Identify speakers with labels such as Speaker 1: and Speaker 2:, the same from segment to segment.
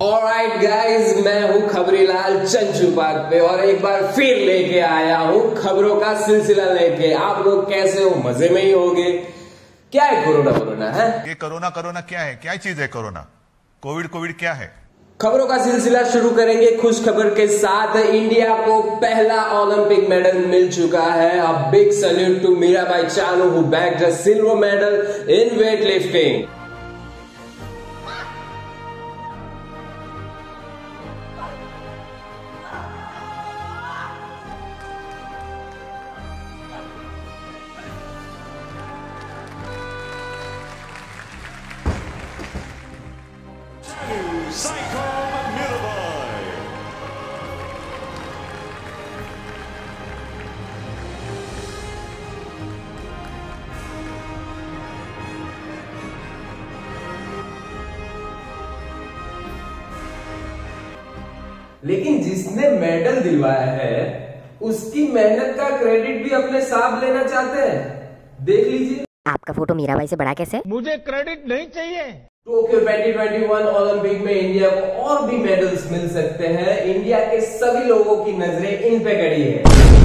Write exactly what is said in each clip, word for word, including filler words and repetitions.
Speaker 1: Alright guys, मैं हूँ Khabrilal चंचू park पे और एक बार फिर लेके आया हूँ खबरों का सिलसिला लेके। आप लोग कैसे हो? मजे में ही होगे। क्या है कोरोना? कोरोना है
Speaker 2: ये कोरोना कोरोना क्या है? क्या चीज है कोरोना? कोविड कोविड क्या है?
Speaker 1: खबरों का सिलसिला शुरू करेंगे खुश खबर के साथ। इंडिया को पहला ओलंपिक मेडल मिल चुका है। A big salute to Mirabai Chanu who bagged a silver medal in weight lifting. लेकिन जिसने मेडल दिलवाया है उसकी मेहनत का क्रेडिट भी अपने साथ लेना चाहते हैं। देख लीजिए।
Speaker 3: आपका फोटो मीराबाई से बड़ा कैसे?
Speaker 4: मुझे क्रेडिट नहीं चाहिए।
Speaker 1: टोक्यो दो हज़ार इक्कीस ओलंपिक में इंडिया को और भी मेडल्स मिल सकते हैं। इंडिया के सभी लोगों की नजरें इन पे गड़ी है।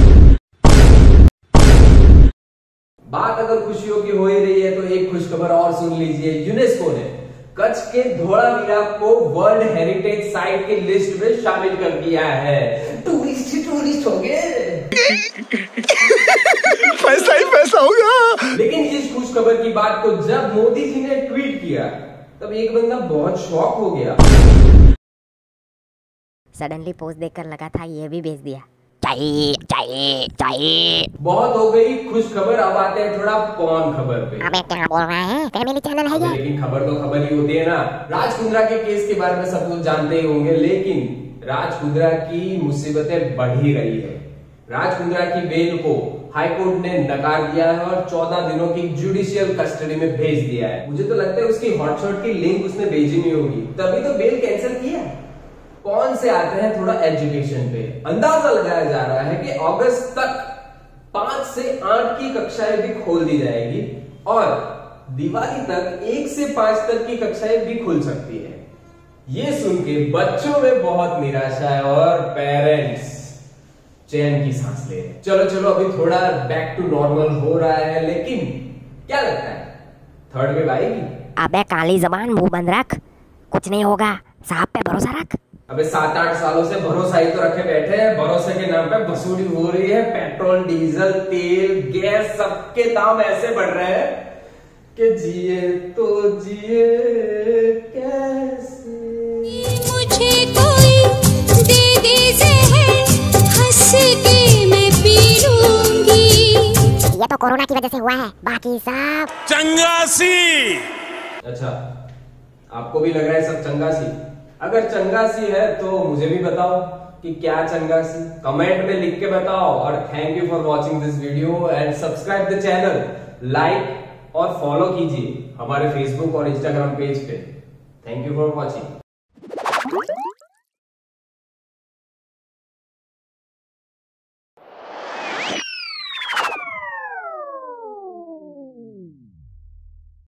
Speaker 1: बात अगर खुशियों की हो ही रही है तो एक खुशखबर और सुन लीजिए। यूनेस्को ने कच्छ के धोलावीरा को वर्ल्ड हेरिटेज साइट की लिस्ट में शामिल कर दिया है। टूरिस्ट ही टूरिस्ट हो गए।
Speaker 2: पैसा ही पैसा होगा।
Speaker 1: लेकिन इस खुश खबर की बात को जब मोदी जी ने ट्वीट किया तब एक बंदा बहुत शॉक हो गया।
Speaker 3: सडनली पोस्ट देखकर लगा था ये भी भेज दिया। चाहिए चाहिए चाहिए।
Speaker 1: बहुत हो गई खुश खबर। अब आते हैं थोड़ा पॉर्न खबर पे।
Speaker 3: अबे क्या बोल रहा है? फैमिली चैनल है ये।
Speaker 1: लेकिन खबर तो खबर ही होती है ना। राज कुंद्रा के केस के बारे में सब लोग जानते ही होंगे, लेकिन राज कुंद्रा की मुसीबतें बढ़ ही रही है। राज कुंद्रा की बेल को हाईकोर्ट ने नकार दिया है और चौदह दिनों की जुडिशियल कस्टडी में भेज दिया है। मुझे तो लगता है उसकी हॉटशॉट की लिंक उसने भेजी नहीं होगी, तभी तो बेल कैंसिल किया। कौन से आते हैं थोड़ा एजुकेशन पे। अंदाजा लगाया जा रहा है कि अगस्त तक पांच से आठ की कक्षाएं भी खोल दी जाएगी और दिवाली तक एक से पांच तक की कक्षाएं भी खुल सकती है। ये सुन के बच्चों में बहुत निराशा है और पेरेंट्स चैन की सांस ले रहे हैं। चलो चलो अभी थोड़ा बैक टू नॉर्मल हो रहा है, लेकिन क्या लगता है थर्ड वेव आएगी?
Speaker 3: अबे काली जबान मुंह बंद रख, कुछ नहीं होगा, साहब पे भरोसा रख।
Speaker 1: अबे सात आठ सालों से भरोसा ही तो रखे बैठे हैं। भरोसे के नाम पे वसूली हो रही है। पेट्रोल, डीजल, तेल, गैस सबके दाम ऐसे बढ़ रहे हैं कि जिए तो जिए कैसे।
Speaker 5: मुझे कोई दे दे जहर, हंस के मैं पी लूंगी।
Speaker 3: ये तो कोरोना की वजह से हुआ है, बाकी सब
Speaker 2: चंगासी।
Speaker 1: अच्छा, आपको भी लग रहा है सब चंगासी? अगर चंगासी है तो मुझे भी बताओ कि क्या चंगासी। कमेंट में लिख के बताओ। और thank you for watching this video and subscribe the channel, like और फॉलो कीजिए हमारे फेसबुक और इंस्टाग्राम पेज पे। Thank you for watching.